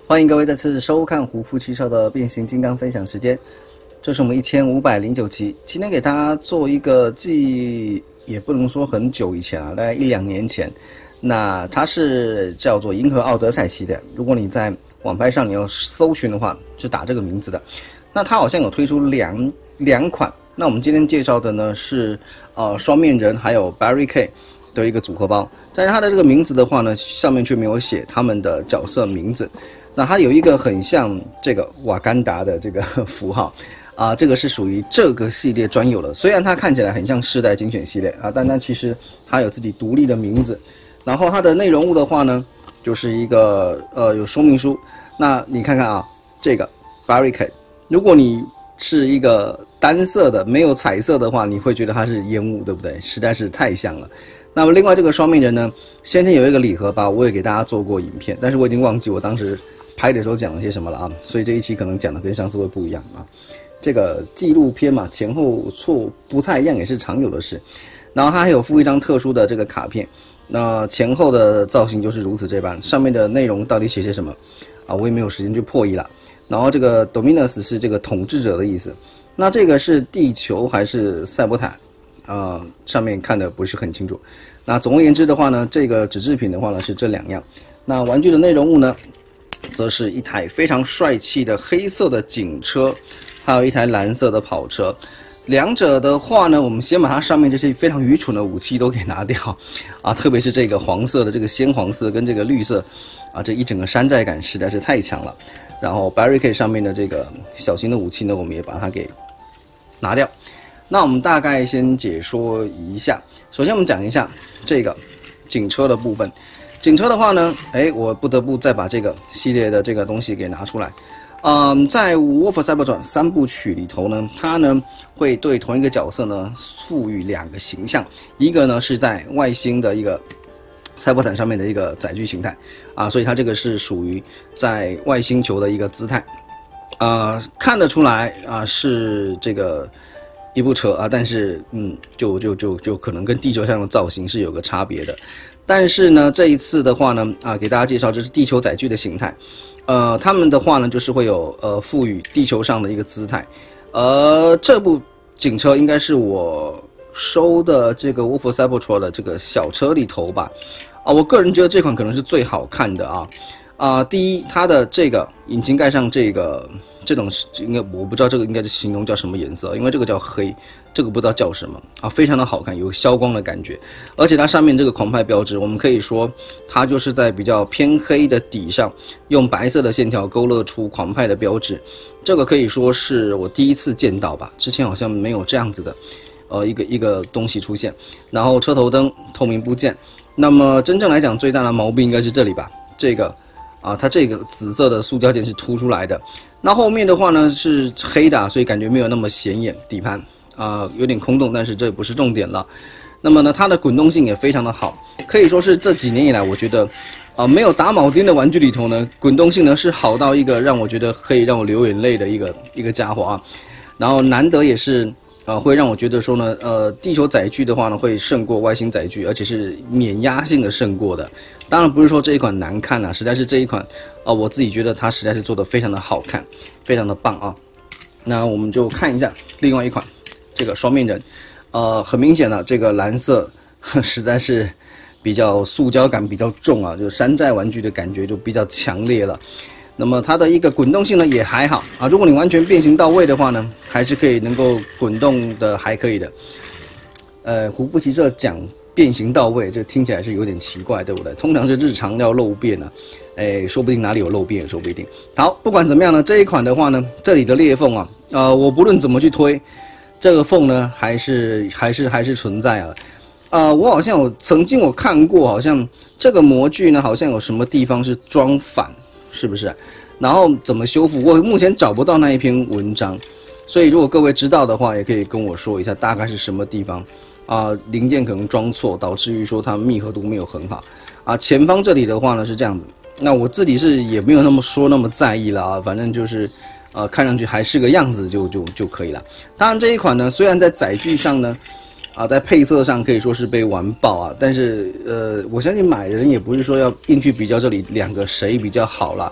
欢迎各位再次收看胡夫七少的变形金刚分享时间，这是我们1509期。今天给大家做一个也不能说很久以前啊，大概1-2年前。那它是叫做银河奥德赛系列，如果你在网拍上你要搜寻的话，是打这个名字的。那它好像有推出两款。那我们今天介绍的呢是双面人还有 Barricade 的一个组合包，但是它的这个名字的话呢，上面却没有写他们的角色名字。那它有一个很像这个瓦干达的这个符号这个是属于这个系列专有的。虽然它看起来很像世代精选系列但它其实它有自己独立的名字。然后它的内容物的话呢，就是一个有说明书。那你看看这个 Barricade， 如果你是一个单色的没有彩色的话，你会觉得它是烟雾，对不对？实在是太像了。那么另外这个双面人呢，先前有一个礼盒包，我也给大家做过影片，但是我已经忘记我当时拍的时候讲了些什么了所以这一期可能讲的跟上次会不一样这个纪录片嘛，前后错不太一样也是常有的事。然后它还有附一张特殊的这个卡片，那前后的造型就是如此这般，上面的内容到底写些什么我也没有时间去破译了。然后这个 Dominus 是这个统治者的意思，那这个是地球还是赛博坦上面看的不是很清楚。那总而言之的话呢，这个纸制品的话呢是这两样。那玩具的内容物呢，则是一台非常帅气的黑色的警车，还有一台蓝色的跑车。两者的话呢，我们先把它上面这些非常愚蠢的武器都给拿掉特别是这个黄色的这个鲜黄色跟这个绿色这一整个山寨感实在是太强了。然后 Barricade 上面的这个小型的武器呢，我们也把它给拿掉。那我们大概先解说一下。首先我们讲一下这个警车的部分。警车的话呢，我不得不再把这个系列的这个东西给拿出来。在 War for Cybertron 3部曲里头呢，它呢会对同一个角色呢赋予2个形象，一个呢是在外星的一个赛博坦上面的一个载具形态所以它这个是属于在外星球的一个姿态看得出来是这个一部车但是就可能跟地球上的造型是有个差别的。但是呢这一次的话呢给大家介绍这是地球载具的形态。他们的话呢就是会有赋予地球上的一个姿态。这部警车应该是我收的这个 War for Cybertron 的这个小车里头吧我个人觉得这款可能是最好看的第一，它的这个引擎盖上这种应该我不知道这个应该是形容叫什么颜色，因为这个叫黑，这个不知道叫什么非常的好看，有消光的感觉。而且它上面这个狂派标志，我们可以说它就是在比较偏黑的底上用白色的线条勾勒出狂派的标志，这个可以说是我第一次见到吧，之前好像没有这样子的一个东西出现。然后车头灯透明部件，那么真正来讲最大的毛病应该是这里吧，这个它这个紫色的塑胶件是凸出来的。那后面的话呢是黑的所以感觉没有那么显眼。底盘有点空洞，但是这不是重点了。那么呢它的滚动性也非常的好，可以说是这几年以来我觉得没有打铆钉的玩具里头呢，滚动性呢是好到一个让我觉得可以让我流眼泪的一个家伙然后难得也是会让我觉得说呢地球载具的话呢会胜过外星载具，而且是碾压性的胜过的。当然不是说这一款难看实在是这一款我自己觉得它实在是做得非常的好看，非常的棒那我们就看一下另外一款这个双面人。很明显这个蓝色实在是比较塑胶感比较重就山寨玩具的感觉就比较强烈了。那么它的一个滚动性呢也还好如果你完全变形到位的话呢，还是可以能够滚动的还可以的。胡夫骑射讲变形到位，这听起来是有点奇怪，对不对？通常是日常要漏变说不定哪里有漏变也说不一定。好，不管怎么样呢，这一款的话呢，这里的裂缝我不论怎么去推，这个缝呢还是存在我好像曾经我看过，好像这个模具呢好像有什么地方是装反，是不是？然后怎么修复，我目前找不到那一篇文章，所以如果各位知道的话，也可以跟我说一下大概是什么地方零件可能装错，导致于说它密合度没有很好前方这里的话呢是这样子。那我自己是也没有那么在意了反正就是看上去还是个样子就可以了。当然这一款呢，虽然在载具上呢在配色上可以说是被完爆但是我相信买的人也不是说要硬去比较这里两个谁比较好啦。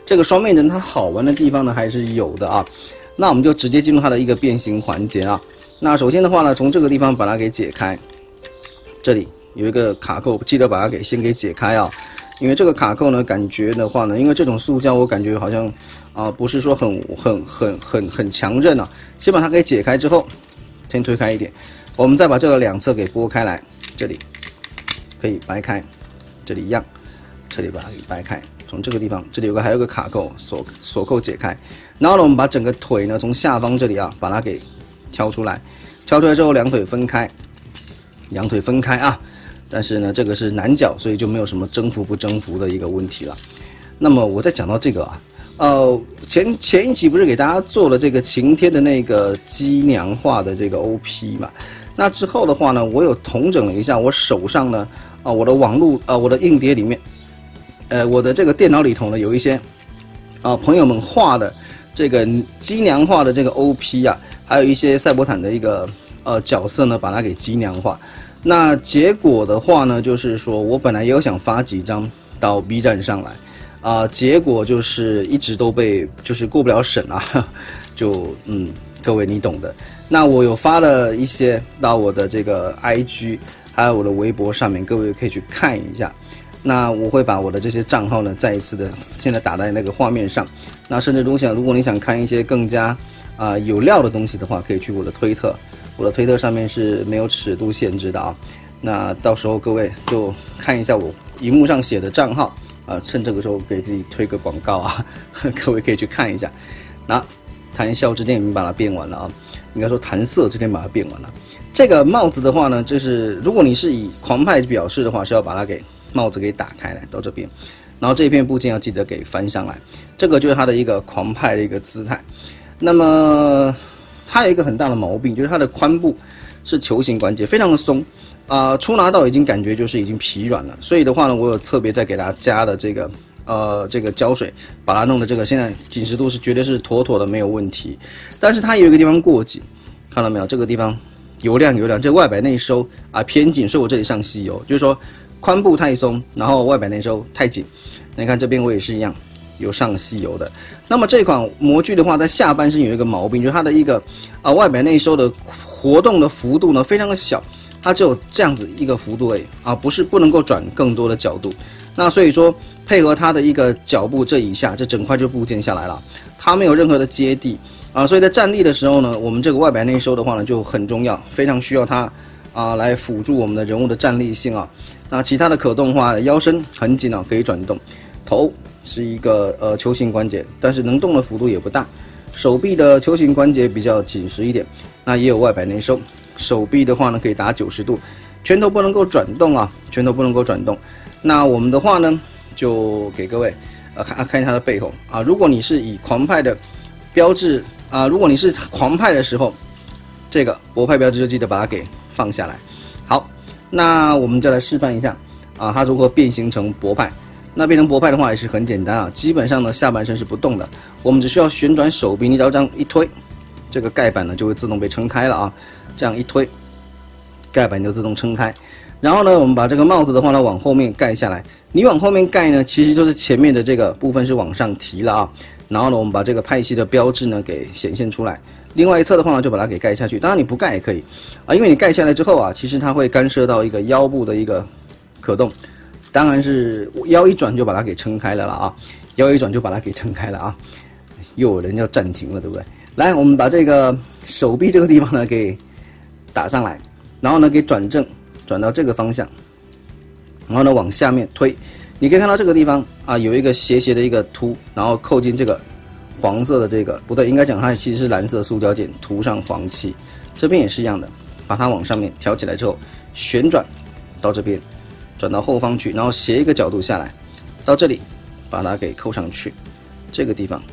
这个双面人它好玩的地方呢还是有的啊。那我们就直接进入它的一个变形环节啊。那首先的话呢，从这个地方把它给解开，这里有一个卡扣，记得把它先给解开啊。因为这个卡扣呢，感觉的话呢，因为这种塑胶我感觉好像不是说很强韧啊。先把它给解开之后，先推开一点，我们再把这个两侧给拨开来，这里可以掰开，这里一样，这里把它给掰开。从这个地方，这里还有个卡扣，锁扣解开。然后呢，我们把整个腿呢从下方这里啊，把它给挑出来，挑出来之后两腿分开，两腿分开啊。但是呢，这个是男角，所以就没有什么征服不征服的一个问题了。那么我再讲到这个啊，前一期不是给大家做了这个晴天的那个机娘化的这个 OP 嘛？那之后的话呢，我有统整了一下我手上呢，我的网络我的硬碟里面，我的这个电脑里头呢有一些朋友们画的这个机娘化的这个 OP 啊，还有一些赛博坦的一个角色呢，把它给机娘化。那结果的话呢，就是说我本来也有想发几张到 B 站上来，结果就是一直都被就是过不了审啊，就各位你懂的。那我有发了一些到我的这个 IG 还有我的微博上面，各位可以去看一下。那我会把我的这些账号呢，再一次的现在打在那个画面上。那甚至如果你想看一些更加有料的东西的话，可以去我的推特。我的推特上面是没有尺度限制的啊，那到时候各位就看一下我荧幕上写的账号趁这个时候给自己推个广告啊，各位可以去看一下。那谈笑之间已经把它变完了啊，应该说谈色之间把它变完了。这个帽子的话呢，就是如果你是以狂派表示的话，是要把它帽子给打开来到这边，然后这片部件要记得给翻上来，这个就是它的一个狂派的一个姿态。那么它有一个很大的毛病，就是它的髋部是球形关节，非常的松初拿到已经感觉就是已经疲软了，所以的话呢，我有特别再给它加了这个胶水，把它弄的这个现在紧实度是绝对是妥妥的没有问题。但是它有一个地方过紧，看到没有？这个地方油亮，这外摆内收偏紧，所以我这里上吸油，就是说髋部太松，然后外摆内收太紧。你看这边我也是一样。有上吸油的。那么这款模具的话，在下半身有一个毛病，就是它的一个外摆内收的活动的幅度呢非常的小，它只有这样子一个幅度而已不能够转更多的角度。那所以说配合它的一个脚部这一下，这整块就部件下来了，它没有任何的接地所以在站立的时候呢，我们这个外摆内收的话呢就很重要，非常需要它来辅助我们的人物的站立性那其他的可动的话，腰身很紧可以转动，头是一个球形关节，但是能动的幅度也不大。手臂的球形关节比较紧实一点，那也有外摆内收。手臂的话呢，可以打90度，拳头不能够转动拳头不能够转动。那我们的话呢，就给各位看一下它的背后如果你是以狂派的标志如果你是狂派的时候，这个博派标志就记得把它给放下来。好，那我们就来示范一下它如何变形成博派。那变成博派的话也是很简单基本上呢下半身是不动的，我们只需要旋转手臂，你只要这样一推，这个盖板呢就会自动被撑开了这样一推，盖板就自动撑开。然后呢，我们把这个帽子的话呢往后面盖下来，你往后面盖呢，其实就是前面的这个部分是往上提了然后呢，我们把这个派系的标志呢给显现出来。另外一侧的话呢，就把它给盖下去。当然你不盖也可以因为你盖下来之后其实它会干涉到一个腰部的一个可动。当然是腰一转就把它给撑开了腰一转就把它给撑开了又有人要暂停了，对不对？来，我们把这个手臂这个地方呢给打上来，然后呢给转正，转到这个方向，然后呢往下面推。你可以看到这个地方有一个斜斜的一个凸，然后扣进这个黄色的这个，不对，应该讲它其实是蓝色塑胶件涂上黄漆。这边也是一样的，把它往上面挑起来之后，旋转到这边。转到后方去，然后斜一个角度下来，到这里把它给扣上去，这个地方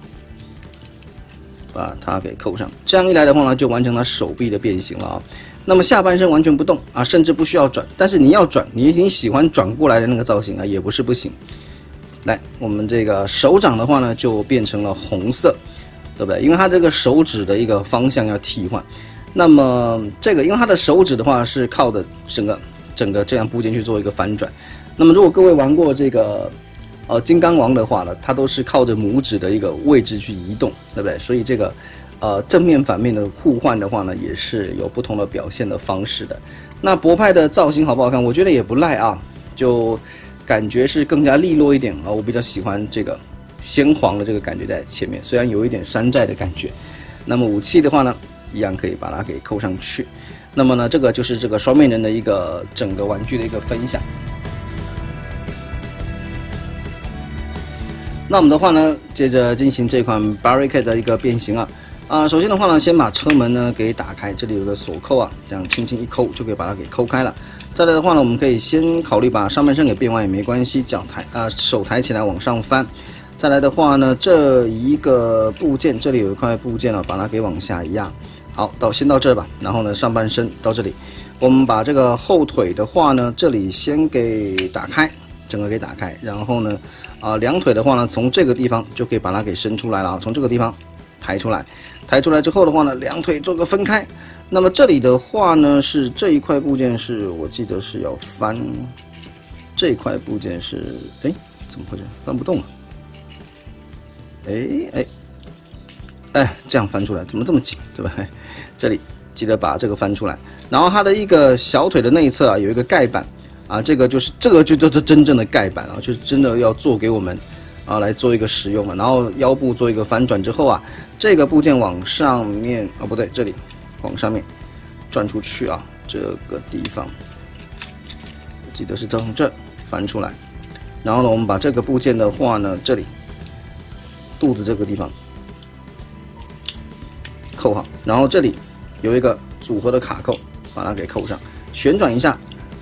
把它给扣上，这样一来的话呢，就完成了手臂的变形了那么下半身完全不动甚至不需要转，但是你要转，你喜欢转过来的那个造型也不是不行。来，我们这个手掌的话呢，就变成了红色，对不对？因为它这个手指的一个方向要替换。那么这个，因为它的手指的话是靠的整个这样部件去做一个反转。那么如果各位玩过这个金刚王的话呢，它都是靠着拇指的一个位置去移动，对不对？所以这个正面反面的互换的话呢，也是有不同的表现的方式的。那博派的造型好不好看？我觉得也不赖啊，就感觉是更加利落一点啊，我比较喜欢这个鲜黄的这个感觉在前面，虽然有一点山寨的感觉。那么武器的话呢，一样可以把它给扣上去。那么呢，这个就是这个双面人的一个整个玩具的一个分享。那我们的话呢，接着进行这款 Barricade 的一个变形啊。首先的话呢，先把车门呢给打开，这里有个锁扣啊，这样轻轻一抠就可以把它给抠开了。再来的话呢，我们可以先考虑把上半身给变弯也没关系，手抬起来往上翻。再来的话呢，这一个部件这里有一块部件把它给往下压。好，先到这吧。然后呢，上半身到这里，我们把这个后腿的话呢，这里先给打开，整个给打开。然后呢，两腿的话呢，从这个地方就可以把它给伸出来了，从这个地方抬出来。抬出来之后的话呢，两腿做个分开。那么这里的话呢，是这一块部件是我记得是要翻，这一块部件是怎么回事？翻不动了。这样翻出来怎么这么紧，对吧？这里记得把这个翻出来。然后它的一个小腿的内侧有一个盖板这个就真正的盖板就是真的要做给我们来做一个使用了。然后腰部做一个翻转之后这个部件往上面不对，这里往上面转出去这个地方我记得是从这翻出来。然后呢，我们把这个部件的话呢，这里肚子这个地方扣好，然后这里有一个组合的卡扣，把它给扣上，旋转一下，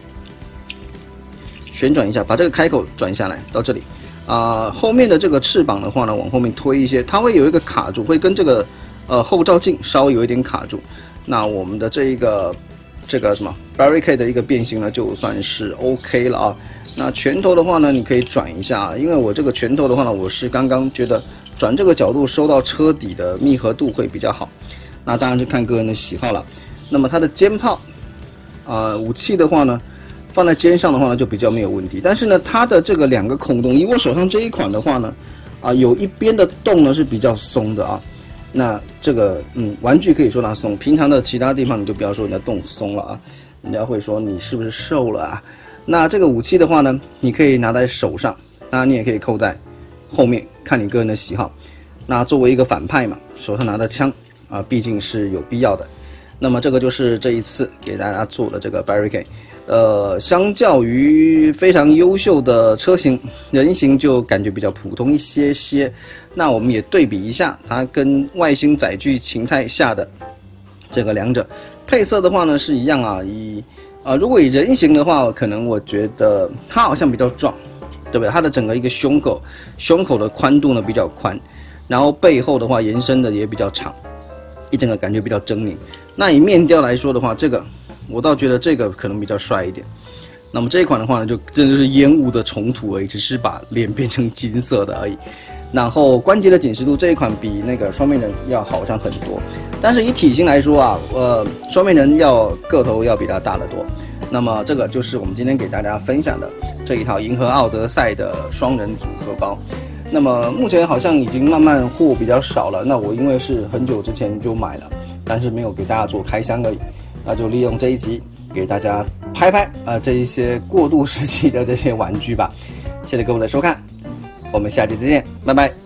把这个开口转下来到这里后面的这个翅膀的话呢，往后面推一些，它会有一个卡住，会跟这个后照镜稍微有一点卡住。那我们的这个什么 Barricade 的一个变形呢，就算是 OK 了那拳头的话呢，你可以转一下因为我这个拳头的话呢，我是刚刚觉得转这个角度收到车底的密合度会比较好。那当然就看个人的喜好了。那么它的肩炮武器的话呢，放在肩上的话呢就比较没有问题。但是呢，它的这个两个孔洞，以我手上这一款的话呢有一边的洞呢是比较松的那这个玩具可以说它松，平常的其他地方你就不要说人家洞松了人家会说你是不是瘦了那这个武器的话呢，你可以拿在手上，当然你也可以扣在后面，看你个人的喜好。那作为一个反派嘛，手上拿的枪毕竟是有必要的。那么这个就是这一次给大家做的这个 Barricade。相较于非常优秀的车型，人形就感觉比较普通一些。那我们也对比一下它跟外星载具形态下的这个两者配色的话呢是一样如果以人形的话，可能我觉得它好像比较壮，对不对？它的整个一个胸口的宽度呢比较宽，然后背后的话延伸的也比较长，一整个感觉比较狰狞。那以面雕来说的话，这个我倒觉得这个可能比较帅一点。那么这一款的话呢，就真的是烟雾的重涂而已，只是把脸变成金色的而已。然后关节的紧实度这一款比那个双面人要好上很多，但是以体型来说双面人个头要比它大得多。那么这个就是我们今天给大家分享的这一套银河奥德赛的双人组合包。那么目前好像已经慢慢货比较少了，那我因为是很久之前就买了，但是没有给大家做开箱而已，那就利用这一集给大家拍这一些过渡时期的这些玩具吧。谢谢各位的收看，我们下期再见，拜拜。